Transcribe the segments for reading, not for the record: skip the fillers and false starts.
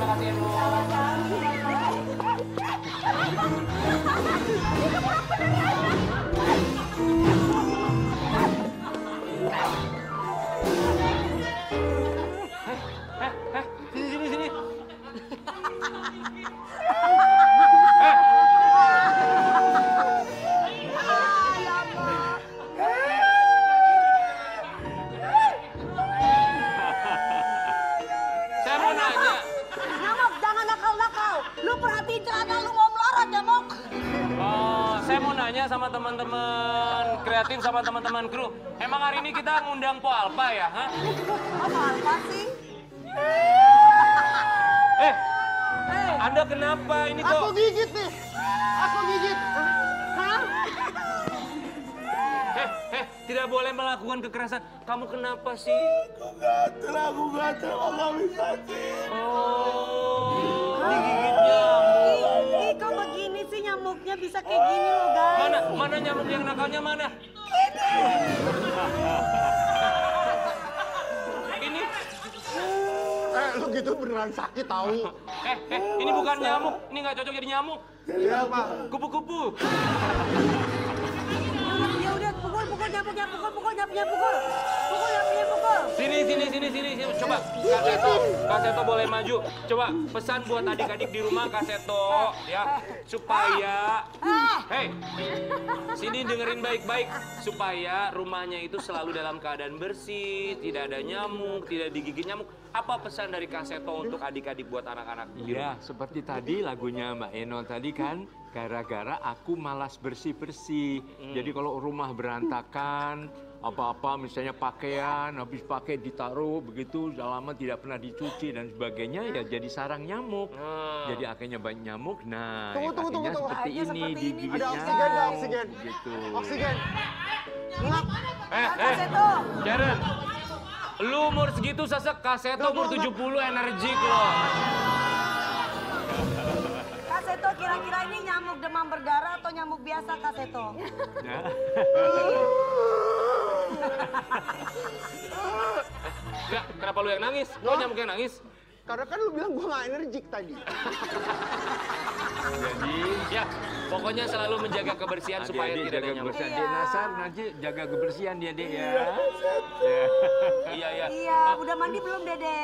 terima kasih Eno. Sini. Saya mau nanya. Nyamuk, jangan nakal-nakal. Lu perhatiin celana lu mau melarat, Nyamuk. Oh, saya mau nanya sama teman-teman kreatif sama teman-teman kru. Emang hari ini kita ngundang Po Alpa ya? Hah? Apa sih? Anda kenapa ini kok? Aku gigit nih. Aku gigit. Hah? Tidak boleh melakukan kekerasan. Kamu kenapa sih? Aku gatel, nggak bisa sih. Oh, digigit nyamuk. Ih, kok begini sih nyamuknya bisa kayak gini loh, guys. Mana nyamuk yang nakalnya mana? Ini. Lu gitu beneran sakit tahu. Ini bukan nyamuk. Ini nggak cocok jadi nyamuk. Jadi apa? Kupu-kupu. Ya udah, pukul nyamuknya, pukul nyamuknya, pukul. Pukul nyamuknya, pukul. Sini. Coba, Kak Seto boleh maju. Coba pesan buat adik-adik di rumah Kak Seto, ya, supaya, sini dengerin baik-baik, supaya rumahnya itu selalu dalam keadaan bersih, tidak ada nyamuk, tidak digigit nyamuk. Apa pesan dari Kak Seto untuk adik-adik buat anak-anak? Iya, seperti tadi lagunya Mbak Eno tadi kan, gara-gara aku malas bersih-bersih. Jadi kalau rumah berantakan, apa-apa misalnya pakaian, habis pakai ditaruh begitu, lama tidak pernah dicuci dan sebagainya, ya jadi sarang nyamuk. Jadi akhirnya banyak nyamuk, nah Tunggu. seperti Akhirnya ini, seperti ini. digigit Ada oksigen, nyamuk, ada oksigen. Gitu. Oksigen. Ngap. Kak Seto. Jaren, lu umur segitu sesek, Kak Seto umur 70 energik loh. Kak Seto, kira-kira ini nyamuk demam berdarah atau nyamuk biasa, Kak Seto? Ya. Kenapa lu yang nangis? Kok nyamuk yang nangis? Karena kan lu bilang gua nggak energik tadi. Jadi Ya, pokoknya selalu menjaga kebersihan supaya adik-adik tidak ada jaga nyamuk. kebersihan. Iya. Dek Nasar nanti jaga kebersihan ya Dek ya. Iya. Iya, udah mandi belum, Dede?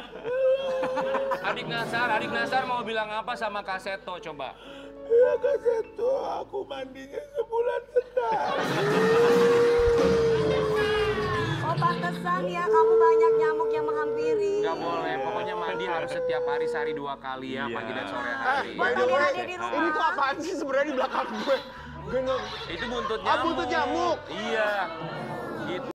Adik Nasar mau bilang apa sama Kak Seto coba? Ya Kak Seto, aku mandinya sebulan sekali. Oh, pantesan ya kamu banyak nyamuk yang menghampiri. Gak boleh, pokoknya mandi harus setiap hari sehari 2 kali ya, Iya. pagi dan sore hari. Buat adik-adik di rumah. Ini tuh apaan sih sebenarnya di belakang gue? Itu buntut Ah, buntut nyamuk. Iya. Gitu.